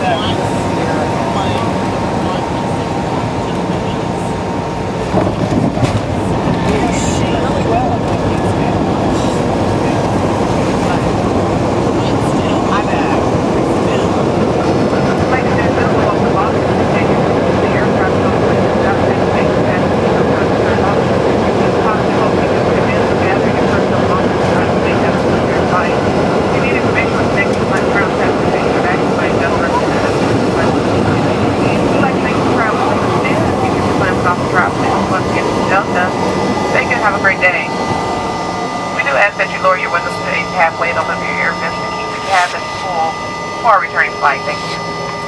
Have a great day. We do ask that you lower your windows to halfway and open up your air vents to keep the cabin full for our returning flight. Thank you.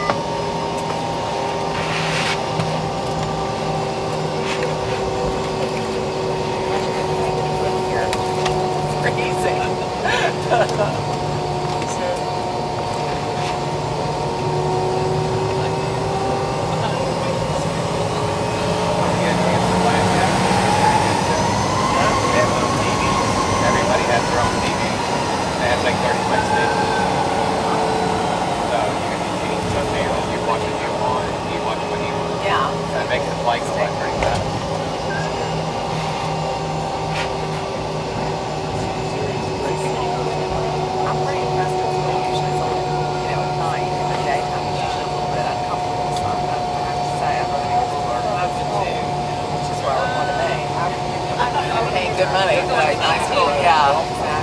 Makes the flight go by pretty fast. I'm pretty impressed with the usually it's a little, at night, in the daytime it's usually a little bit uncomfortable, so I have to say I really cooler, which is why we're going today. I'm paying good money for a nice cool, yeah.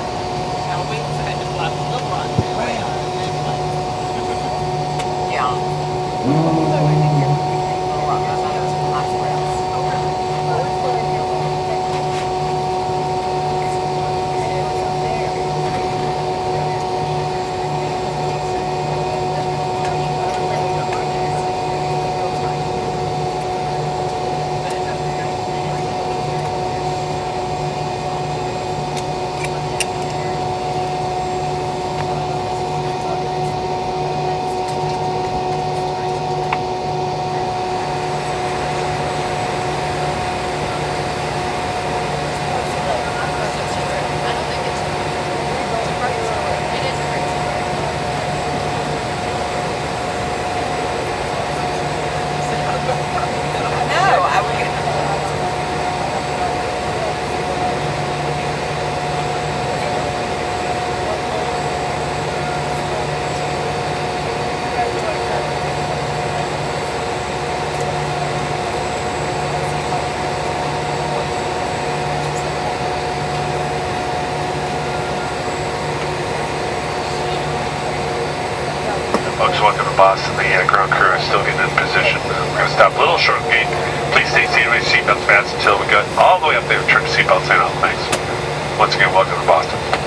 Folks, welcome to Boston. The ground crew is still getting in position. We're going to stop a little short gate. Please stay seated with your seatbelts fast until we got all the way up there. Turn the seatbelts in. Thanks. Once again, welcome to Boston.